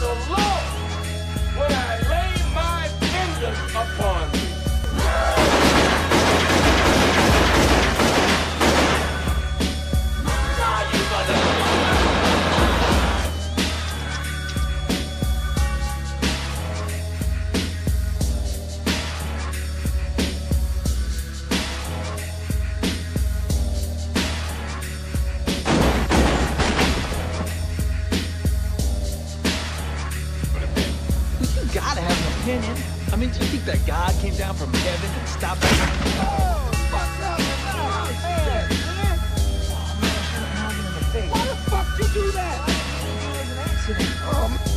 the Lord when I lay my vengeance upon thee. Gotta have an opinion. I mean, do you think that God came down from heaven and stopped that? Oh, fuck up! Hey, man! Oh man, I should have knocked him in the face. Why the fuck you do that? It was an accident. Oh, man.